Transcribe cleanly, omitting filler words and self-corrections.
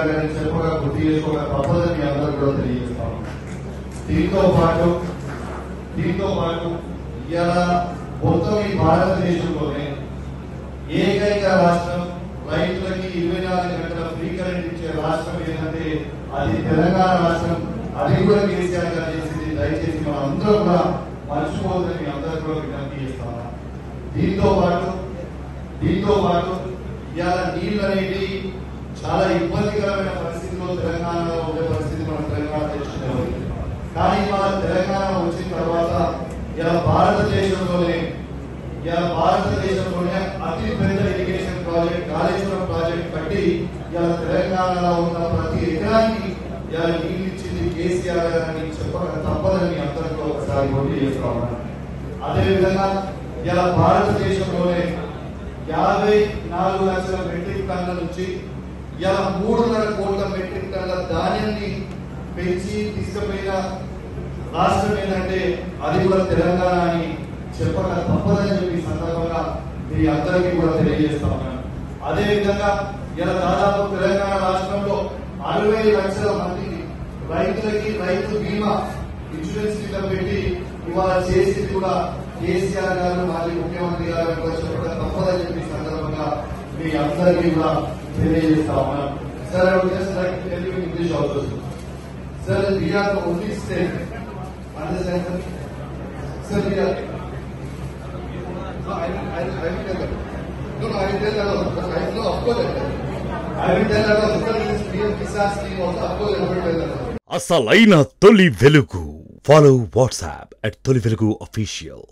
కేసీఆర్ గారిని చెప్పగా గుర్తు చేసుకోవడం తప్పదని మీ అందరూ కూడా తెలియజేస్తాము. దీంతో పాటు ఇలా మొత్తం ఈ భారతదేశంలోనే ఏకైక రాష్ట్రం రైతులకి 24 గంటల ఫ్రీ కరెంట్ ఇచ్చే రాష్ట్రం ఏంటంటే అది తెలంగాణ రాష్ట్రం. అది కూడా కేసీఆర్ గారు చేసింది. దయచేసి మనం అందరూ కూడా మర్చిపోవద్దని మీ అందరూ కూడా విజ్ఞప్తి చేస్తాము. దీంతో పాటు ఇవాళ నీళ్ళు అనేవి చాలా ఇబ్బందికరమైన పరిస్థితిలో తెలంగాణలో ఉండే పరిస్థితి మనం తెలంగాణ తెచ్చుకున్నాం. కానీ మన తెలంగాణ వచ్చిన తర్వాత ఇలా భారతదేశంలోనే అతి పెద్ద ఇరిగేషన్ ప్రాజెక్ట్ కాళేశ్వరం ప్రాజెక్ట్ కట్టి ఇలా తెలంగాణలో ఉన్న ప్రతి ఎకరానికి ఇలా నీళ్ళు ఇచ్చింది కేసీఆర్ గారిని చెప్పక తప్పదని అందరికీ ఒకసారి గుర్తు చేస్తా ఉన్నాను. అదేవిధంగా ఇలా భారతదేశంలోనే 54 లక్షల మెట్రిక్ టన్నుల నుంచి ఇలా 3.5 కోట్ల మెట్రిక్ టన్నుల ధాన్యాన్ని పెంచి తీసుకుపోయిన రాష్ట్రం ఏంటంటే అది కూడా తెలంగాణ అని చెప్పక తప్పదని చెప్పి సందర్భంగా మీ అందరికీ కూడా తెలియజేస్తా ఉన్నాను. అదేవిధంగా ఇలా దాదాపు తెలంగాణ రాష్ట్రంలో 60 లక్షల మందికి రైతులకి రైతు బీమా ఇన్సూరెన్స్ కింద పెట్టి ఇవాళ చేసింది కూడా కేసీఆర్ గారు మాజీ ముఖ్యమంత్రి గారు కూడా చెప్పడం తప్పదని చెప్పి సందర్భంగా మీ అందరికీ కూడా తెలియజేస్తా ఉన్నాను. Sir English also sir we are the only state understand sir we are అసలైన తొలి వెలుగు. ఫాలో వాట్సాప్ @తొలి వెలుగు official.